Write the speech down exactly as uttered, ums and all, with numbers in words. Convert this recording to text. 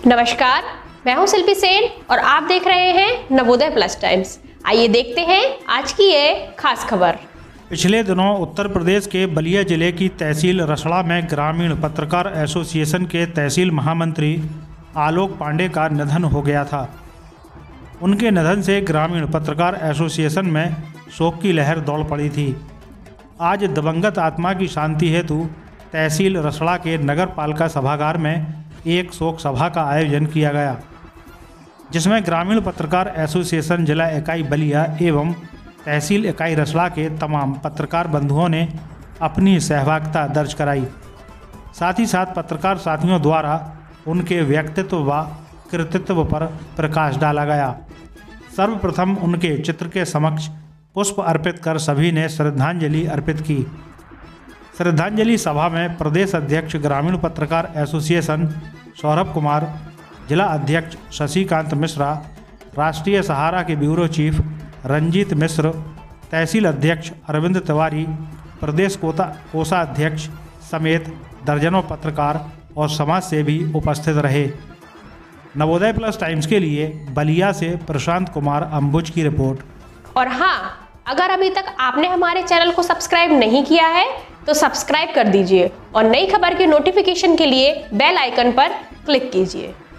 नमस्कार, मैं हूं शिल्पी सेन और आप देख रहे हैं नवोदय प्लस टाइम्स। आइए देखते हैं आज की ये खास खबर। पिछले दिनों उत्तर प्रदेश के बलिया जिले की तहसील रसड़ा में ग्रामीण पत्रकार एसोसिएशन के तहसील महामंत्री आलोक पांडे का निधन हो गया था। उनके निधन से ग्रामीण पत्रकार एसोसिएशन में शोक की लहर दौड़ पड़ी थी। आज दिवंगत आत्मा की शांति हेतु तहसील रसड़ा के नगर पालिका सभागार में एक शोक सभा का आयोजन किया गया, जिसमें ग्रामीण पत्रकार एसोसिएशन जिला इकाई बलिया एवं तहसील इकाई रसड़ा के तमाम पत्रकार बंधुओं ने अपनी सहभागिता दर्ज कराई। साथ ही साथ पत्रकार साथियों द्वारा उनके व्यक्तित्व व कृतित्व पर प्रकाश डाला गया। सर्वप्रथम उनके चित्र के समक्ष पुष्प अर्पित कर सभी ने श्रद्धांजलि अर्पित की। श्रद्धांजलि सभा में प्रदेश अध्यक्ष ग्रामीण पत्रकार एसोसिएशन सौरभ कुमार, जिला अध्यक्ष शशिकांत मिश्रा, राष्ट्रीय सहारा के ब्यूरो चीफ रंजीत मिश्र, तहसील अध्यक्ष अरविंद तिवारी, प्रदेश कोता कोषाध्यक्ष समेत दर्जनों पत्रकार और समाज सेवी उपस्थित रहे। नवोदय प्लस टाइम्स के लिए बलिया से प्रशांत कुमार अंबुज की रिपोर्ट। और हाँ, अगर अभी तक आपने हमारे चैनल को सब्सक्राइब नहीं किया है तो सब्सक्राइब कर दीजिए और नई खबर की नोटिफिकेशन के लिए बेल आइकन पर क्लिक कीजिए।